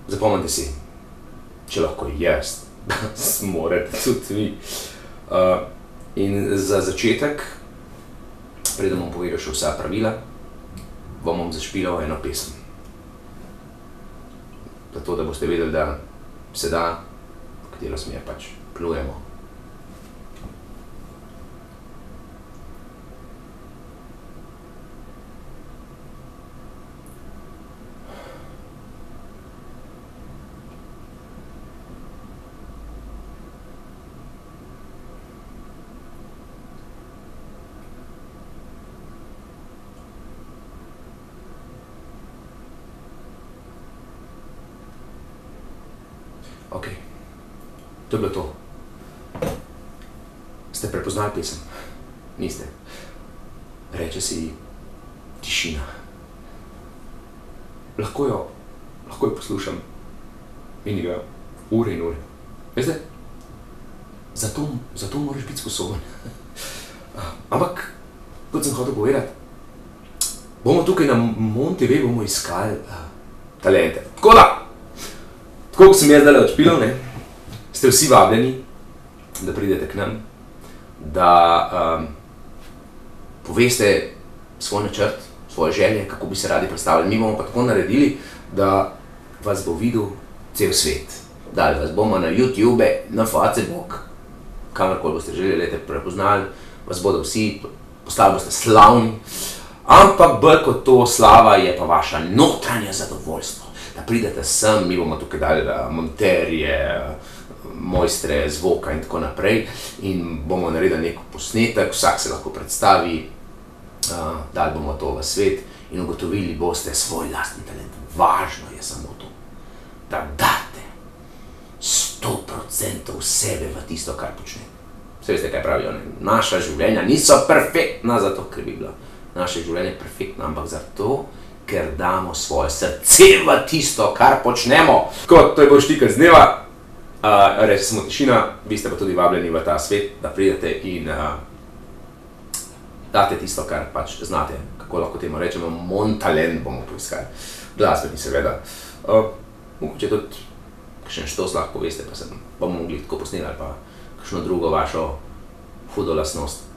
Zapomnite si, če lahko jaz, zmorete tudi vi. In za začetek, preden bom povedal še vsa pravila, vam bom zašpilal eno pesem. Zato, da boste vedeli, da se da, v katero smer pač plujemo. Ok, to je bilo to. Ste prepoznali pesem? Niste. Reče si Tišina. Lahko jo poslušam in jo ure in ure. Veste, zato moraš biti sposoben. Ampak, kot sem hotel povedati, bomo tukaj na Mon TV bomo iskali talente. Tako da! Tako, ko sem jaz zdajle odšpilal, ste vsi vabljeni, da pridete k nam, da poveste svoj načrt, svoje želje, kako bi se radi predstavili. Mi bomo pa tako naredili, da vas bo videl cel svet. Dali vas bomo na YouTube, na Facebook, kamorkoli boste želeli, prepoznali, vas bodo vsi, postali boste slavni, ampak bolj kot to slava je pa vaša notranja zadovoljstvo. Da pridete sem, mi bomo tukaj dali monterje, mojstre zvoka in tako naprej in bomo naredili nek posnetek, vsak se lahko predstavi, dali bomo to v svet in ugotovili boste svoj lastni talent. Važno je samo to, da date 100% sebe v tisto, kar počnete. Vse veste, kaj pravijo, naša življenja niso perfektna zato, ker bi bila naše življenje perfektno, ampak zato, ker damo svoje srce v tisto, kar počnemo. Tako, to je bolj štikelj z dneva. Reče samo Tišina, vi ste pa tudi vabljeni v ta svet, da pridete in date tisto, kar pač znate, kako lahko temu rečemo, Mon talent bomo poiskali. Glasbeni seveda. Mogoče tudi kakšen štos lahko poveste, pa se bomo mogli tako posneli ali pa kakšno drugo vašo hudo lastnost.